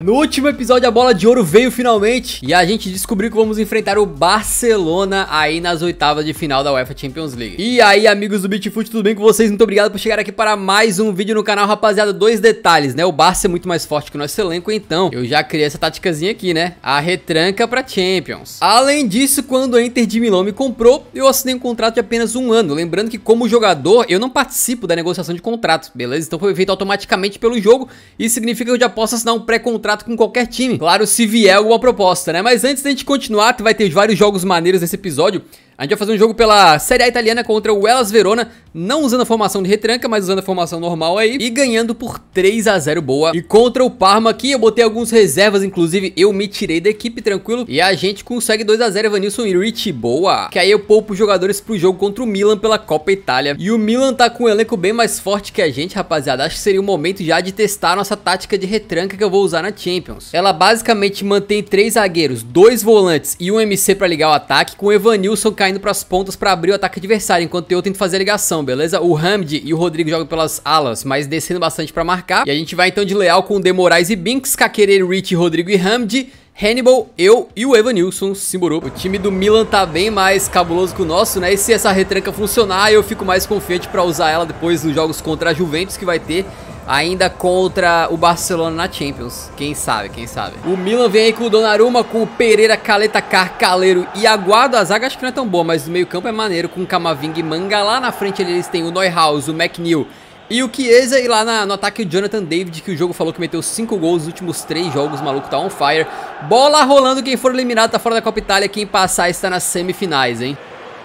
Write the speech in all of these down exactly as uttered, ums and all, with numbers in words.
No último episódio a bola de ouro veio finalmente e a gente descobriu que vamos enfrentar o Barcelona aí nas oitavas de final da UEFA Champions League. E aí, amigos do Bitfoot, tudo bem com vocês? Muito obrigado por chegar aqui para mais um vídeo no canal, rapaziada. Dois detalhes, né? O Barça é muito mais forte que o nosso elenco, então eu já criei essa táticazinha aqui, né? A retranca pra Champions. Além disso, quando a Inter de Milão me comprou, eu assinei um contrato de apenas um ano. Lembrando que como jogador, eu não participo da negociação de contrato, beleza? Então foi feito automaticamente pelo jogo. Isso significa que eu já posso assinar um pré-contrato com qualquer time, claro, se vier alguma proposta, né? Mas antes da gente continuar, tu vai ter vários jogos maneiros nesse episódio. A gente vai fazer um jogo pela Série A italiana contra o Hellas Verona, não usando a formação de retranca, mas usando a formação normal aí, e ganhando por três a zero, boa. E contra o Parma aqui, eu botei alguns reservas, inclusive eu me tirei da equipe, tranquilo, e a gente consegue dois a zero, Evanilson e Rich, boa. Que aí eu poupo os jogadores pro jogo contra o Milan pela Copa Itália. E o Milan tá com um elenco bem mais forte que a gente, rapaziada. Acho que seria o momento já de testar a nossa tática de retranca que eu vou usar na Champions. Ela basicamente mantém três zagueiros, dois volantes e um M C pra ligar o ataque, com o Evanilson caindo indo pras pontas pra abrir o ataque adversário, enquanto eu tento fazer a ligação, beleza? O Hamdi e o Rodrigo jogam pelas alas, mas descendo bastante pra marcar. E a gente vai então de Leal com o De Moraes e Binks, Caquerê, Rich, Rodrigo e Hamdi, Hannibal, eu e o Evanilson, Simburú. O time do Milan tá bem mais cabuloso que o nosso, né? E se essa retranca funcionar, eu fico mais confiante pra usar ela depois nos jogos contra a Juventus que vai ter, ainda contra o Barcelona na Champions. Quem sabe, quem sabe. O Milan vem aí com o Donnarumma, com o Pereira, Caleta, Carcaleiro e Aguado. A zaga acho que não é tão boa, mas o meio campo é maneiro, com o Camavinga e Manga. Lá na frente eles têm o Neuhaus, o McNeil e o Chiesa. E lá na, no ataque o Jonathan David, que o jogo falou que meteu cinco gols nos últimos três jogos. O maluco tá on fire. Bola rolando, quem for eliminado tá fora da Copa Itália. Quem passar está nas semifinais, hein?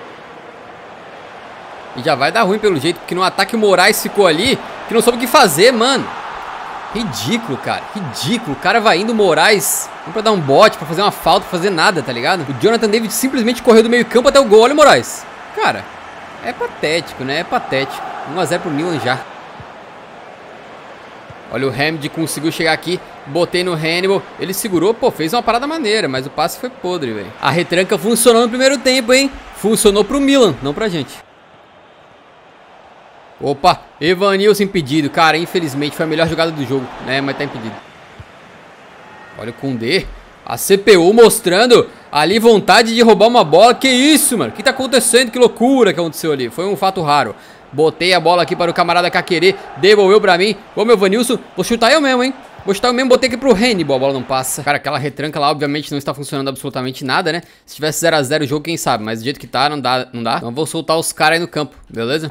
E já vai dar ruim pelo jeito, porque no ataque o Moraes ficou ali, que não soube o que fazer, mano. Ridículo, cara, ridículo. O cara vai indo, o Moraes, não pra dar um bote, pra fazer uma falta, pra fazer nada, tá ligado? O Jonathan David simplesmente correu do meio campo até o gol. Olha o Moraes. Cara, é patético, né? É patético. um a zero pro Milan já. Olha o Hamdi, conseguiu chegar aqui. Botei no Hannibal, ele segurou, pô, fez uma parada maneira, mas o passe foi podre, velho. A retranca funcionou no primeiro tempo, hein? Funcionou pro Milan, não pra gente. Opa, Evanilson impedido. Cara, infelizmente foi a melhor jogada do jogo, né? Mas tá impedido. Olha o Koundé. A C P U mostrando ali vontade de roubar uma bola. Que isso, mano? O que tá acontecendo? Que loucura que aconteceu ali. Foi um fato raro. Botei a bola aqui para o camarada Caquerê. Devolveu pra mim. Ô, meu Evanilson. Vou chutar eu mesmo, hein? Vou chutar eu mesmo. Botei aqui pro Hannibal. A bola não passa. Cara, aquela retranca lá obviamente não está funcionando absolutamente nada, né? Se tivesse zero a zero o jogo, quem sabe? Mas do jeito que tá, não dá. Não dá. Então vou soltar os caras aí no campo, beleza?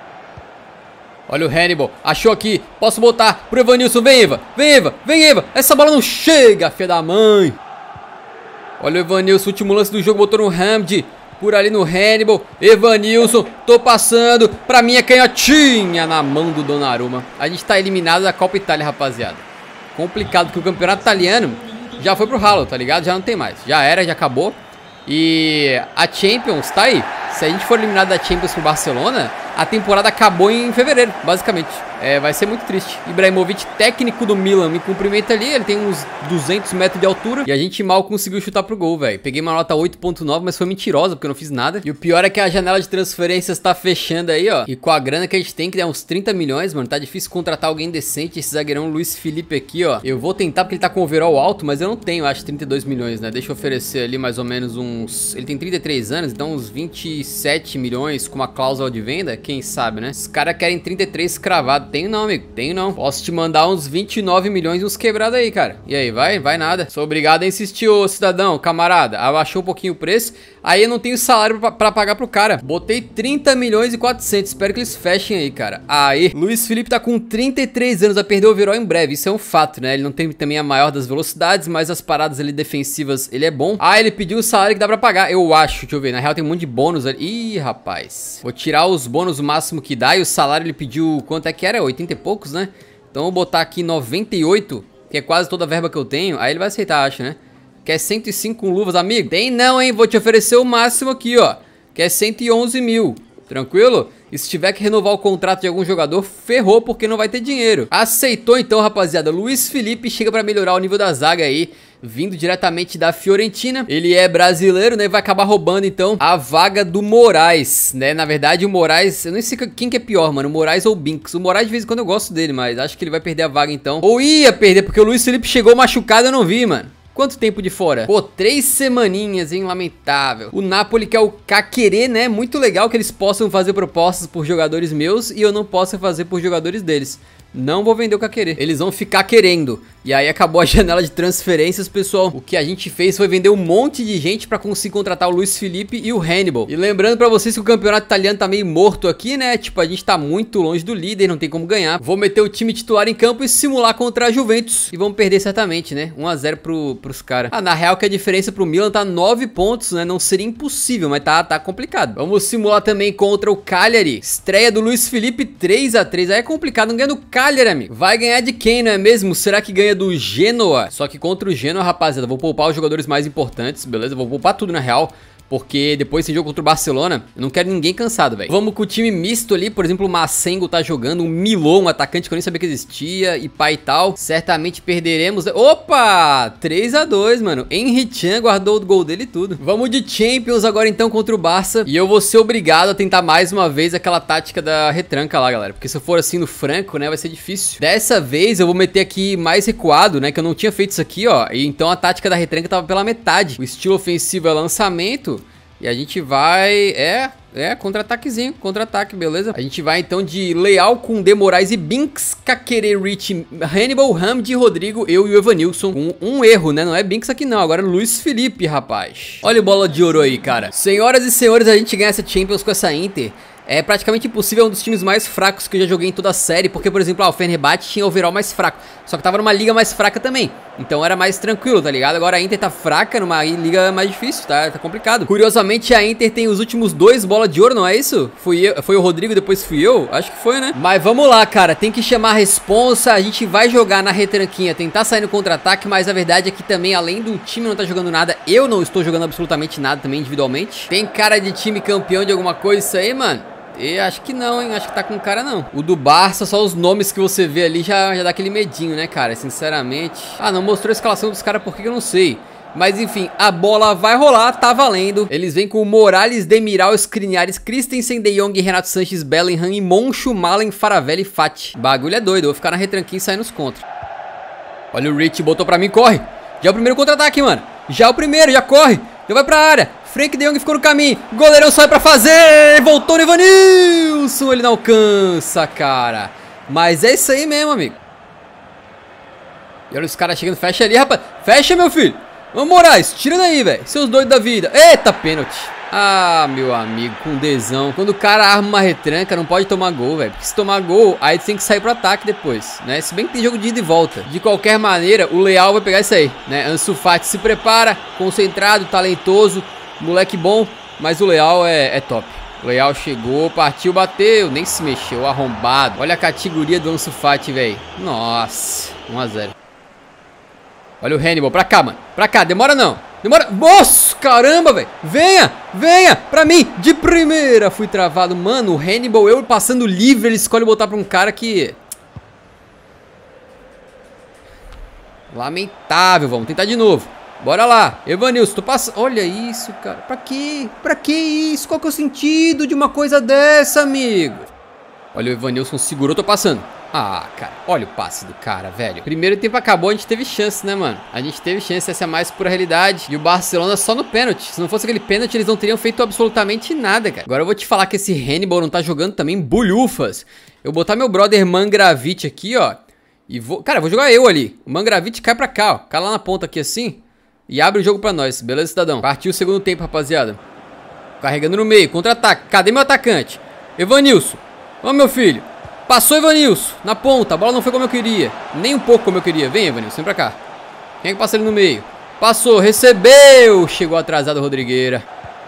Olha o Hannibal, achou aqui, posso botar pro Evanilson, vem Eva, vem Eva, vem Eva, essa bola não chega, filha da mãe. Olha o Evanilson, último lance do jogo, botou no Hamdi, por ali no Hannibal, Evanilson, tô passando pra minha canhotinha na mão do Donnarumma. A gente tá eliminado da Copa Itália, rapaziada. Complicado, porque o campeonato italiano já foi pro ralo, tá ligado? Já não tem mais, já era, já acabou. E a Champions tá aí. Se a gente for eliminado da Champions pro Barcelona, a temporada acabou em fevereiro, basicamente. É, vai ser muito triste. Ibrahimovic, técnico do Milan, me cumprimenta ali. Ele tem uns duzentos metros de altura. E a gente mal conseguiu chutar pro gol, velho. Peguei uma nota oito ponto nove, mas foi mentirosa, porque eu não fiz nada. E o pior é que a janela de transferências tá fechando aí, ó. E com a grana que a gente tem, que é uns trinta milhões, mano, tá difícil contratar alguém decente. Esse zagueirão Luiz Felipe aqui, ó. Eu vou tentar, porque ele tá com overall alto, mas eu não tenho, acho, trinta e dois milhões, né? Deixa eu oferecer ali mais ou menos uns... Ele tem trinta e três anos, então uns vinte e sete milhões com uma cláusula de venda, quem sabe, né? Os caras querem trinta e três cravado. Tenho não, amigo, tenho não. Posso te mandar uns vinte e nove milhões e uns quebrados aí, cara. E aí, vai? Vai nada. Sou obrigado a insistir, ô cidadão, camarada. Abaixou um pouquinho o preço. Aí eu não tenho salário pra, pra pagar pro cara. Botei trinta milhões e quatrocentos. Espero que eles fechem aí, cara. Aí, Luiz Felipe tá com trinta e três anos, vai perder o overall em breve. Isso é um fato, né? Ele não tem também a maior das velocidades, mas as paradas ali defensivas, ele é bom. Ah, ele pediu o salário que dá pra pagar. Eu acho, deixa eu ver. Na real tem um monte de bônus ali. Ih, rapaz. Vou tirar os bônus o máximo que dá. E o salário ele pediu, quanto é que era? oitenta e poucos, né? Então eu vou botar aqui noventa e oito, que é quase toda a verba que eu tenho. Aí ele vai aceitar, acho, né? Quer cento e cinco com luvas, amigo? Tem não, hein? Vou te oferecer o máximo aqui, ó. Quer cento e onze mil. Tranquilo? E se tiver que renovar o contrato de algum jogador, ferrou porque não vai ter dinheiro. Aceitou então, rapaziada. Luiz Felipe chega pra melhorar o nível da zaga aí, vindo diretamente da Fiorentina. Ele é brasileiro, né? Vai acabar roubando, então, a vaga do Moraes, né? Na verdade, o Moraes... Eu nem sei quem que é pior, mano. O Moraes ou o Binks. O Moraes, de vez em quando, eu gosto dele, mas acho que ele vai perder a vaga, então. Ou ia perder, porque o Luiz Felipe chegou machucado, eu não vi, mano. Quanto tempo de fora? Pô, três semaninhas, hein? Lamentável. O Napoli quer o Caquerê, né? Muito legal que eles possam fazer propostas por jogadores meus e eu não possa fazer por jogadores deles. Não vou vender o Caquerê. Eles vão ficar querendo. E aí acabou a janela de transferências, pessoal. O que a gente fez foi vender um monte de gente pra conseguir contratar o Luiz Felipe e o Hannibal. E lembrando pra vocês que o campeonato italiano tá meio morto aqui, né? Tipo, a gente tá muito longe do líder, não tem como ganhar. Vou meter o time titular em campo e simular contra a Juventus. E vamos perder certamente, né? um a zero pro, pros caras. Ah, na real que a diferença pro Milan tá nove pontos, né? Não seria impossível, mas tá, tá complicado. Vamos simular também contra o Cagliari. Estreia do Luiz Felipe, três a três. Aí é complicado, não ganha do Cagliari, amigo. Vai ganhar de quem, não é mesmo? Será que ganha do Genoa? Só que contra o Genoa, rapaziada, vou poupar os jogadores mais importantes, beleza? Vou poupar tudo na real, porque depois desse jogo contra o Barcelona, eu não quero ninguém cansado, velho. Vamos com o time misto ali, por exemplo, o Massengo tá jogando, um Milon, um atacante que eu nem sabia que existia, e pai e tal. Certamente perderemos. Opa! três a dois, mano. Henry Chan guardou o gol dele e tudo. Vamos de Champions agora então contra o Barça. E eu vou ser obrigado a tentar mais uma vez aquela tática da retranca lá, galera. Porque se eu for assim no franco, né, vai ser difícil. Dessa vez eu vou meter aqui mais recuado, né, que eu não tinha feito isso aqui, ó. E então a tática da retranca tava pela metade. O estilo ofensivo é lançamento. E a gente vai... É, é, contra-ataquezinho, contra-ataque, beleza? A gente vai então de Leal, Koundé, Moraes e Binks, Caquerê, Rich, Hannibal, Hamdi, Rodrigo, eu e o Evanilson. Com um erro, né? Não é Binks aqui não, agora é Luiz Felipe, rapaz. Olha o bola de ouro aí, cara. Senhoras e senhores, a gente ganha essa Champions com essa Inter. É praticamente impossível, é um dos times mais fracos que eu já joguei em toda a série. Porque, por exemplo, ah, o Fenerbahçe tinha overall mais fraco. Só que tava numa liga mais fraca também. Então era mais tranquilo, tá ligado? Agora a Inter tá fraca numa liga mais difícil, tá? Tá complicado. Curiosamente, a Inter tem os últimos dois bola de ouro, não é isso? Fui eu, foi o Rodrigo, depois fui eu? Acho que foi, né? Mas vamos lá, cara. Tem que chamar a responsa. A gente vai jogar na retranquinha, tentar sair no contra-ataque. Mas a verdade é que também, além do time não tá jogando nada, eu não estou jogando absolutamente nada também individualmente. Tem cara de time campeão de alguma coisa isso aí, mano? Eu acho que não, hein? Acho que tá com cara não. O do Barça, só os nomes que você vê ali já, já dá aquele medinho, né, cara? Sinceramente. Ah, não mostrou a escalação dos caras porque eu não sei. Mas enfim, a bola vai rolar, tá valendo. Eles vêm com o Morales, Demiral, Skriniares, Christensen, De Jong, Renato Sanches, Bellingham e Moncho, Malen, Faravelli e Fati. Bagulho é doido, eu vou ficar na retranquinha e sair nos contra. Olha o Rich, botou pra mim, corre. Já é o primeiro contra-ataque, mano. Já é o primeiro, já corre. Já vai pra área. Frank De Jong ficou no caminho. Goleirão sai pra fazer. Voltou no Evanilson. Ele não alcança, cara. Mas é isso aí mesmo, amigo. E olha os caras chegando. Fecha ali, rapaz. Fecha, meu filho. Vamos, Moraes. Tira daí, velho. Seus doidos da vida. Eita, pênalti. Ah, meu amigo, com desão. Quando o cara arma uma retranca, não pode tomar gol, velho. Porque se tomar gol, aí tem que sair pro ataque depois, né? Se bem que tem jogo de ida e volta. De qualquer maneira, o Leal vai pegar isso aí, né? Ansu Fati se prepara, concentrado, talentoso, moleque bom. Mas o Leal é, é top. O Leal chegou, partiu, bateu, nem se mexeu, arrombado. Olha a categoria do Ansu Fati, velho. Nossa, um a zero. Olha o Hannibal, pra cá, mano. Pra cá, demora não. Demora. Nossa, caramba, velho. Venha, venha pra mim. De primeira. Fui travado. Mano, o Hannibal, eu passando livre, ele escolhe botar pra um cara que... Lamentável. Vamos tentar de novo. Bora lá. Evanilson, tô passando... Olha isso, cara. Pra quê? Pra que isso? Qual que é o sentido de uma coisa dessa, amigo? Olha o Evanilson, segurou, tô passando. Ah, cara, olha o passe do cara, velho. Primeiro tempo acabou, a gente teve chance, né, mano? A gente teve chance, essa é a mais pura realidade. E o Barcelona só no pênalti. Se não fosse aquele pênalti, eles não teriam feito absolutamente nada, cara. Agora eu vou te falar que esse Hannibal não tá jogando também bulhufas. Eu vou botar meu brother Mangravit aqui, ó. E vou... Cara, eu vou jogar eu ali. O Mangravit cai pra cá, ó. Cai lá na ponta aqui assim. E abre o jogo pra nós, beleza, cidadão? Partiu o segundo tempo, rapaziada. Carregando no meio, contra-ataque. Cadê meu atacante? Evanilson. Vamos, meu filho. Passou Evanilson, na ponta, a bola não foi como eu queria. Nem um pouco como eu queria. Vem, Evanilson, vem pra cá. Quem é que passa ali no meio? Passou, recebeu. Chegou atrasado o Rodrigueira.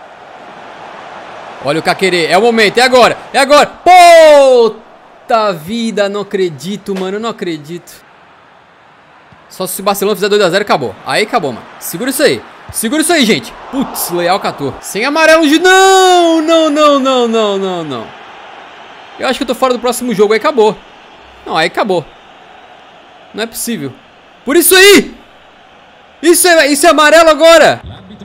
Olha o Caquerê, é o momento, é agora. É agora, puta vida. Não acredito, mano, eu não acredito. Só se o Barcelona fizer dois a zero, acabou. Aí acabou, mano, segura isso aí. Segura isso aí, gente. Putz, Leal catou. Sem amarelo de... Não, não, não, não, não, não, não. Eu acho que eu tô fora do próximo jogo, aí acabou. Não, aí acabou. Não é possível. Por isso aí! Isso é, isso é amarelo agora!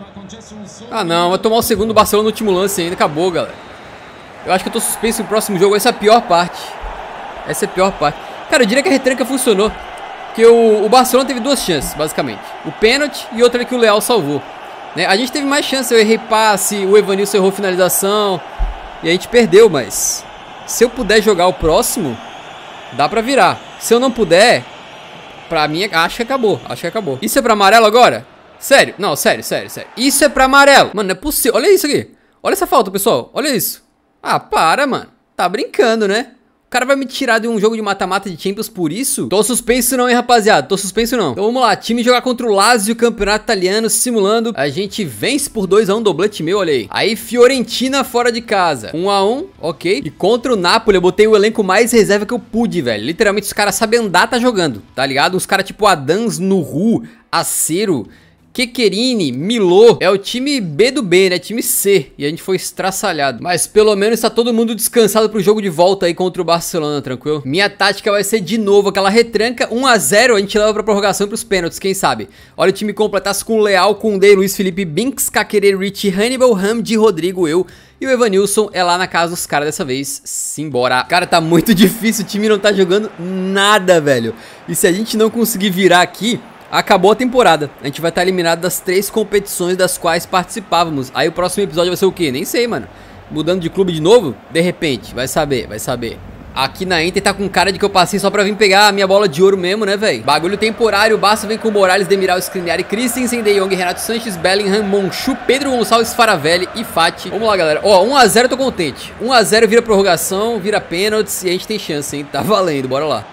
Ah não, vai tomar o segundo do Barcelona no último lance ainda. Acabou, galera. Eu acho que eu tô suspenso no próximo jogo. Essa é a pior parte. Essa é a pior parte. Cara, eu diria que a retranca funcionou. Porque o, o Barcelona teve duas chances, basicamente. O pênalti e outra que o Leal salvou, né? A gente teve mais chance. Eu errei passe, o Evanilson errou finalização. E a gente perdeu, mas... se eu puder jogar o próximo, dá pra virar. Se eu não puder, pra mim, acho que acabou. Acho que acabou. Isso é pra amarelo agora? Sério? Não, sério, sério, sério. Isso é pra amarelo. Mano, não é possível. Olha isso aqui. Olha essa falta, pessoal. Olha isso. Ah, para, mano. Tá brincando, né? O cara vai me tirar de um jogo de mata-mata de Champions por isso? Tô suspenso não, hein, rapaziada? Tô suspenso não. Então vamos lá. Time jogar contra o Lazio, campeonato italiano, simulando. A gente vence por dois a um, doblete meu, olha aí. Aí Fiorentina fora de casa. um a um, ok. E contra o Napoli eu botei o elenco mais reserva que eu pude, velho. Literalmente os caras sabem andar, tá jogando, tá ligado? Uns caras tipo Adams, Nuru, Acero, Kekerini, Milô. É o time B do B, né? Time C. E a gente foi estraçalhado. Mas pelo menos tá todo mundo descansado pro jogo de volta aí contra o Barcelona, tranquilo? Minha tática vai ser de novo aquela retranca. um a zero, a gente leva pra prorrogação e pros pênaltis, quem sabe? Olha o time completasse com Leal, Koundé, Luiz Felipe, Binks, Kakere, Rich, Hannibal, Hamdi, Rodrigo, eu... e o Evanilson é lá na casa dos caras dessa vez. Simbora. Cara, tá muito difícil. O time não tá jogando nada, velho. E se a gente não conseguir virar aqui... acabou a temporada. A gente vai estar eliminado das três competições das quais participávamos. Aí o próximo episódio vai ser o quê? Nem sei, mano. Mudando de clube de novo? De repente. Vai saber, vai saber. Aqui na Inter tá com cara de que eu passei só pra vir pegar a minha bola de ouro mesmo, né, velho? Bagulho temporário. O Barça vem com Morales, Demiral, Skriniar, Christensen, De Jong, Renato Sanches, Bellingham, Monchu, Pedro Gonçalves, Faravelli e Fati. Vamos lá, galera. Ó, um a zero eu tô contente. um a zero vira prorrogação, vira pênaltis e a gente tem chance, hein? Tá valendo, bora lá.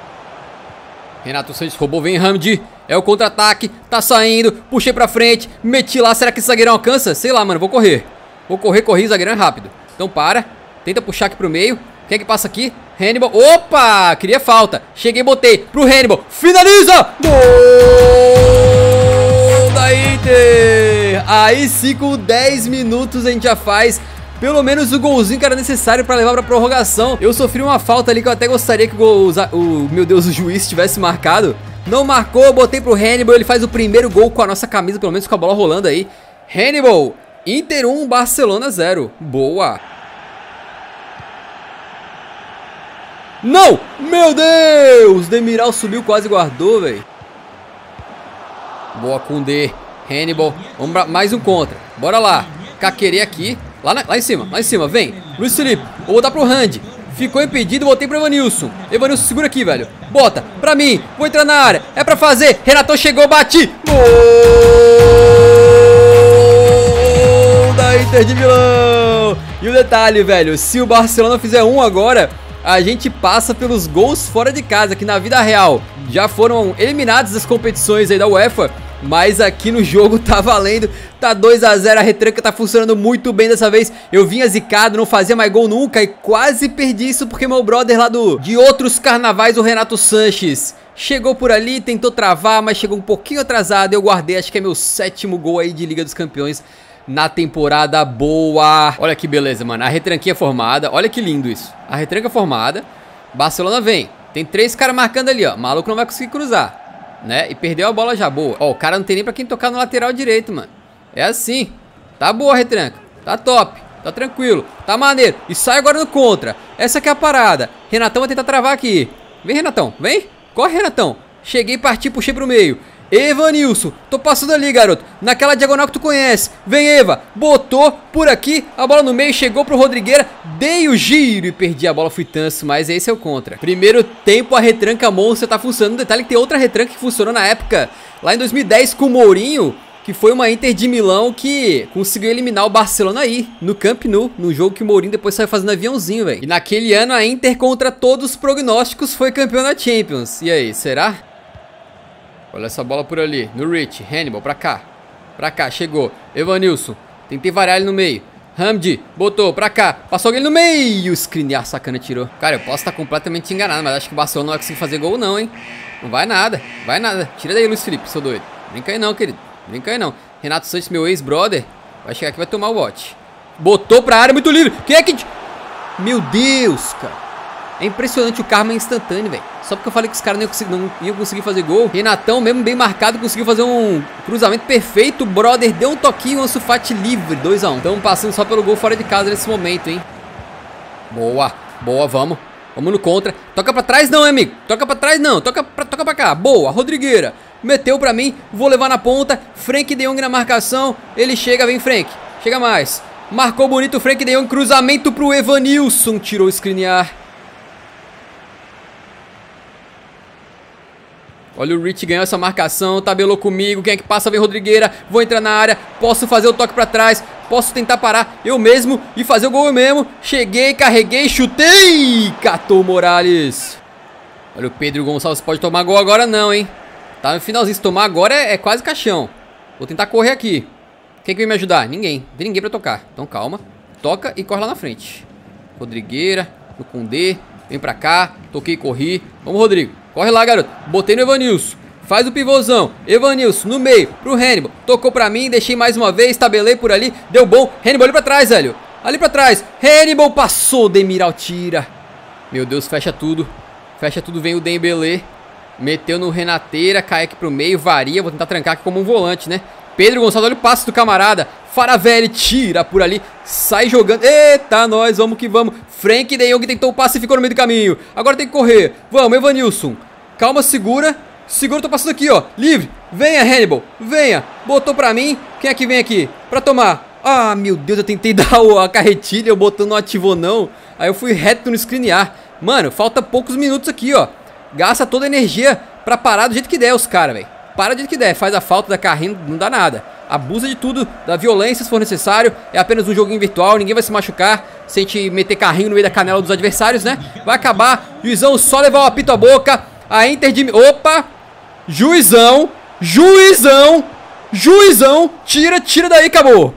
Renato Sanches roubou, vem Hamdi. É o contra-ataque, tá saindo, puxei pra frente, meti lá, será que esse zagueirão alcança? Sei lá, mano, vou correr. Vou correr, corri, zagueirão é rápido. Então para, tenta puxar aqui pro meio. Quem é que passa aqui? Hannibal, opa, queria falta. Cheguei, botei pro Hannibal, finaliza! Gol da Inter! Aí sim, com dez minutos a gente já faz... pelo menos o golzinho que era necessário pra levar pra prorrogação. Eu sofri uma falta ali que eu até gostaria que o, gol, o meu Deus, o juiz tivesse marcado. Não marcou, eu botei pro Hannibal. Ele faz o primeiro gol com a nossa camisa, pelo menos com a bola rolando aí. Hannibal, Inter um, Barcelona zero. Boa. Não! Meu Deus! Demiral subiu, quase guardou, velho. Boa, Koundé. Hannibal. Vamos pra mais um contra. Bora lá. Kakere aqui. Lá, na, lá em cima, lá em cima, vem. Luiz Felipe, vou botar pro Randy. Ficou impedido, voltei pro Evanilson. Evanilson, segura aqui, velho. Bota, pra mim, vou entrar na área. É pra fazer, Renato chegou, bati. Gol da Inter de Milão. E o detalhe, velho, se o Barcelona fizer um agora, a gente passa pelos gols fora de casa, que na vida real já foram eliminados das competições aí da UEFA. Mas aqui no jogo tá valendo, tá dois a zero, a retranca tá funcionando muito bem dessa vez. Eu vinha zicado, não fazia mais gol nunca e quase perdi isso porque meu brother lá do, de outros carnavais, o Renato Sanches, chegou por ali, tentou travar, mas chegou um pouquinho atrasado. Eu guardei, acho que é meu sétimo gol aí de Liga dos Campeões na temporada. Boa! Olha que beleza, mano, a retranquinha formada, olha que lindo isso. A retranca formada, Barcelona vem, tem três caras marcando ali, ó, o maluco não vai conseguir cruzar, né? E perdeu a bola já, boa. Ó, o cara não tem nem pra quem tocar no lateral direito, mano. É assim. Tá boa a retranca. Tá top. Tá tranquilo. Tá maneiro. E sai agora no contra. Essa aqui é a parada. Renatão vai tentar travar aqui. Vem, Renatão. Vem. Corre, Renatão. Cheguei, parti, puxei pro meio. Evanilson. Tô passando ali, garoto. Naquela diagonal que tu conhece. Vem, Eva. Botou por aqui. A bola no meio. Chegou pro Rodrigueira. Dei o giro e perdi a bola. Fui tanso, mas esse é o contra. Primeiro tempo, a retranca monstro tá funcionando. Detalhe que tem outra retranca que funcionou na época, lá em dois mil e dez, com o Mourinho, que foi uma Inter de Milão que conseguiu eliminar o Barcelona aí, no Camp Nou, no jogo que o Mourinho depois saiu fazendo aviãozinho, velho. E naquele ano a Inter, contra todos os prognósticos, foi campeão da Champions. E aí, será? Olha essa bola por ali, no Rich, Hannibal, pra cá. Pra cá, chegou, Evanilson. Tentei variar ele no meio. Hamdi, botou pra cá, passou alguém no meio. Skriniar, sacana, tirou. Cara, eu posso estar completamente enganado, mas acho que o Barcelona não vai conseguir fazer gol não, hein. Não vai nada, vai nada. Tira daí, Luiz Felipe, seu doido. Brinca aí não, querido. Brinca aí não. Renato Sanches, meu ex-brother, vai chegar aqui e vai tomar o bote. Botou pra área, muito livre. Quem é que... Meu Deus, cara. É impressionante, o karma é instantâneo, velho. Só porque eu falei que os caras não iam conseguir, não iam conseguir fazer gol. Renatão, mesmo bem marcado, conseguiu fazer um cruzamento perfeito. O brother deu um toquinho, o Ansu Fati livre, dois a um. Estamos passando só pelo gol fora de casa nesse momento, hein. Boa, boa, vamos. Vamos no contra. Toca pra trás não, amigo. Toca pra trás não, toca pra, toca pra cá. Boa, Rodrigueira. Meteu pra mim, vou levar na ponta. Frank de Jong na marcação. Ele chega, vem Frank. Chega mais. Marcou bonito o Frank de Jong, cruzamento pro Evanilson. Tirou o screenar. Olha o Rich ganhou essa marcação, tabelou comigo, quem é que passa? Vem Rodrigueira, vou entrar na área, posso fazer o toque pra trás, posso tentar parar eu mesmo e fazer o gol eu mesmo. Cheguei, carreguei, chutei, catou o Morales. Olha o Pedro Gonçalves, pode tomar gol agora não, hein. Tá no finalzinho, se tomar agora é, é quase caixão. Vou tentar correr aqui. Quem que vai me ajudar? Ninguém, não tem ninguém pra tocar. Então calma, toca e corre lá na frente. Rodrigueira, no Koundé, vem pra cá, toquei e corri. Vamos, Rodrigo. Corre lá, garoto. Botei no Evanilson. Faz o pivôzão. Evanilson no meio. Pro Hannibal. Tocou pra mim. Deixei mais uma vez. Tabelei por ali. Deu bom. Hannibal ali pra trás, velho. Ali pra trás. Hannibal passou. Demiral tira. Meu Deus, fecha tudo. Fecha tudo. Vem o Dembélé. Meteu no Renateira. Cai aqui pro meio. Varia. Vou tentar trancar aqui como um volante, né? Pedro Gonçalves. Olha o passe do camarada. Faravelli tira por ali. Sai jogando. Eita, nós. Vamos que vamos. Frank de Jong tentou o passe e ficou no meio do caminho. Agora tem que correr. Vamos, Evanilson. Calma, segura. Segura, tô passando aqui, ó. Livre. Venha, Hannibal. Venha. Botou pra mim. Quem é que vem aqui? Pra tomar. Ah, meu Deus, eu tentei dar a carretilha. Eu botando não ativou, não. Aí eu fui reto no screenar. Mano, falta poucos minutos aqui, ó. Gasta toda a energia pra parar do jeito que der os caras, velho. Para do jeito que der. Faz a falta da carrinho, não dá nada. Abusa de tudo, da violência se for necessário. É apenas um joguinho virtual, ninguém vai se machucar se a gente meter carrinho no meio da canela dos adversários, né? Vai acabar, juizão só levar o apito à boca. A Inter de... Opa! Juizão, juizão, juizão. Tira, tira daí, acabou.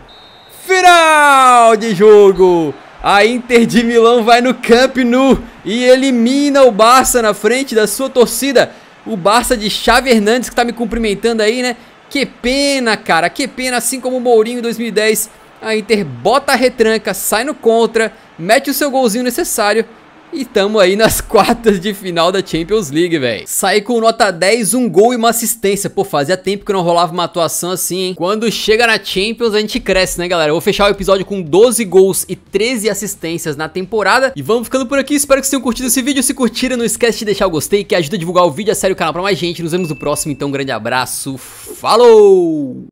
Final de jogo. A Inter de Milão vai no Camp Nou e elimina o Barça na frente da sua torcida. O Barça de Xavi Hernandes que tá me cumprimentando aí, né? Que pena, cara, que pena, assim como o Mourinho em dois mil e dez, a Inter bota a retranca, sai no contra, mete o seu golzinho necessário e tamo aí nas quartas de final da Champions League, velho. Saí com nota dez, um gol e uma assistência. Pô, fazia tempo que não rolava uma atuação assim, hein? Quando chega na Champions a gente cresce, né, galera? Eu vou fechar o episódio com doze gols e treze assistências na temporada. E vamos ficando por aqui, espero que vocês tenham curtido esse vídeo. Se curtiram, não esquece de deixar o gostei, que ajuda a divulgar o vídeo, a sério, o canal pra mais gente. Nos vemos no próximo, então um grande abraço, falou!